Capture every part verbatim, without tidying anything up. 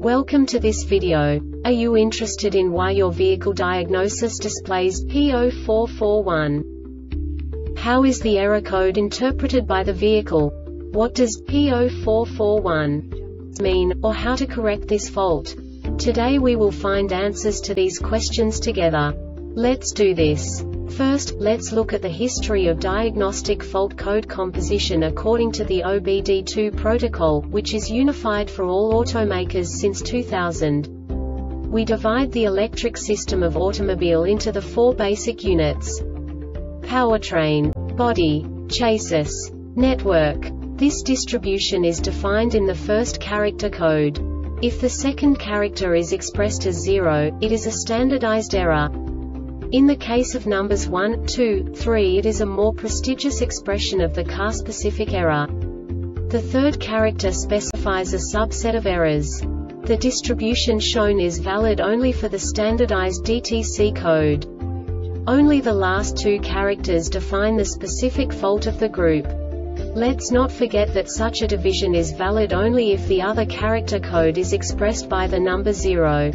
Welcome to this video. Are you interested in why your vehicle diagnosis displays P zero four four one? How is the error code interpreted by the vehicle? What does P zero four four one mean, or how to correct this fault? Today we will find answers to these questions together. Let's do this. First, let's look at the history of diagnostic fault code composition according to the O B D two protocol, which is unified for all automakers since two thousand. We divide the electric system of automobile into the four basic units: powertrain, body, chassis, network. This distribution is defined in the first character code. If the second character is expressed as zero, it is a standardized error. In the case of numbers one, two, three, it is a more prestigious expression of the car-specific error. The third character specifies a subset of errors. The distribution shown is valid only for the standardized D T C code. Only the last two characters define the specific fault of the group. Let's not forget that such a division is valid only if the other character code is expressed by the number zero.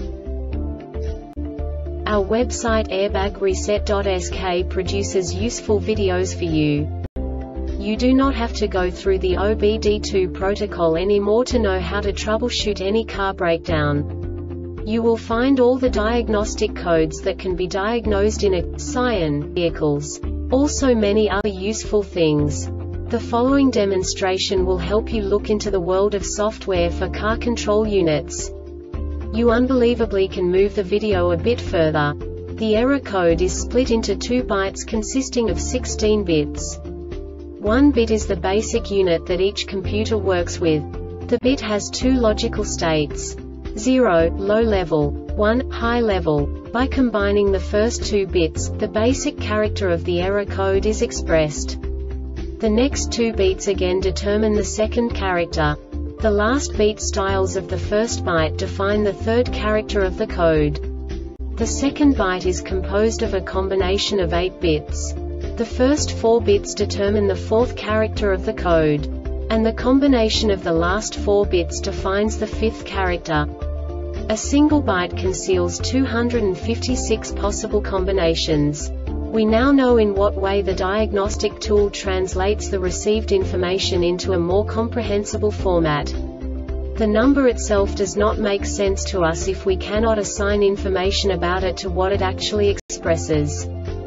Our website airbag reset dot S K produces useful videos for you. You do not have to go through the O B D two protocol anymore to know how to troubleshoot any car breakdown. You will find all the diagnostic codes that can be diagnosed in a Scion vehicles. Also many other useful things. The following demonstration will help you look into the world of software for car control units. You unbelievably can move the video a bit further. The error code is split into two bytes consisting of sixteen bits. One bit is the basic unit that each computer works with. The bit has two logical states: zero, low level, one, high level. By combining the first two bits, the basic character of the error code is expressed. The next two beats again determine the second character. The last beat styles of the first byte define the third character of the code. The second byte is composed of a combination of eight bits. The first four bits determine the fourth character of the code. And the combination of the last four bits defines the fifth character. A single byte conceals two hundred fifty-six possible combinations. We now know in what way the diagnostic tool translates the received information into a more comprehensible format. The number itself does not make sense to us if we cannot assign information about it to what it actually expresses.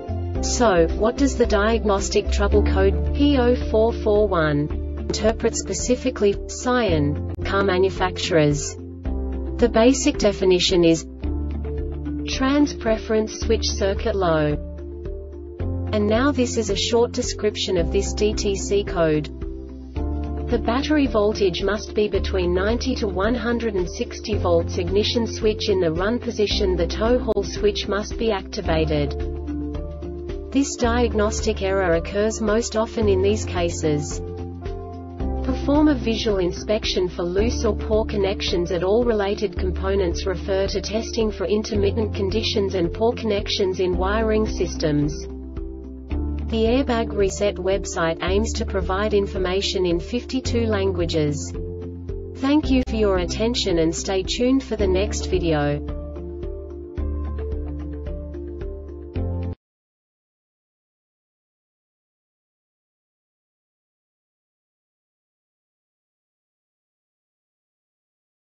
So, what does the diagnostic trouble code P zero four four one interpret specifically for Scion car manufacturers? The basic definition is trans preference switch circuit low. And now this is a short description of this D T C code. The battery voltage must be between ninety to one hundred sixty volts. Ignition switch in the run position. The tow haul switch must be activated. This diagnostic error occurs most often in these cases. Perform a visual inspection for loose or poor connections at all related components. Refer to testing for intermittent conditions and poor connections in wiring systems. The Airbag Reset website aims to provide information in fifty-two languages. Thank you for your attention and stay tuned for the next video.